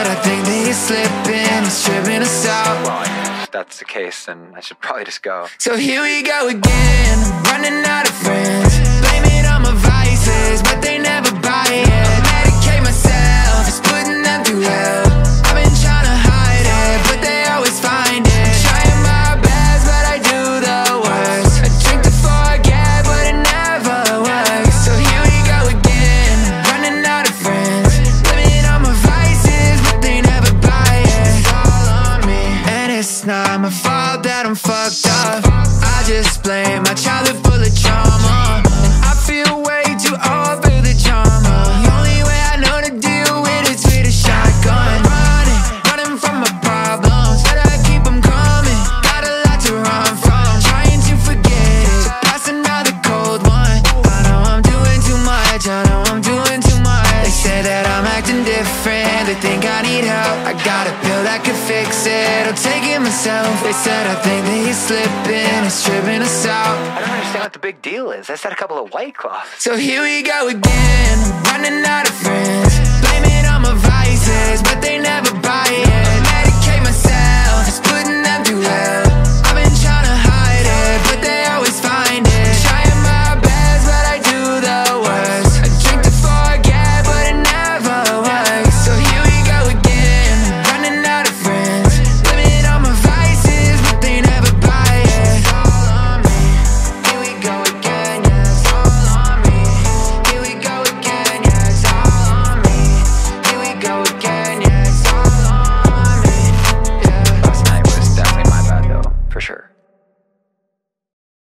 said, I think that you're slipping, it's tripping us out. Well, if that's the case, then I should probably just go. So here we go again, running out of friends, blaming on my vices, but they never buy it. Medicate myself, just putting them through hell. I've been trying to hide it, but they always find it. Trying my best, but I do the worst. I drink to forget, but it never works. So here we go again, running out of friends, living on my vices, but they never buy it. It's all on me, and it's not my fault that I'm fucked up. I just blame my childhood full of trauma. I feel way too old for the drama. The only way I know to deal with it's with a shotgun. Running from my problems, but I keep them coming. Got a lot to run from, trying to forget it. So pass another cold one. I know I'm doing too much, I know I'm doing too much. They say that I'm acting different, they think I need help. I got a pill that could fix it, I'll take it myself. They said, I think that you're slipping, it's tripping us out. I don't understand what the big deal is. I said a couple of White Claws. So here we go again, running out of friends, blaming on my vices, but they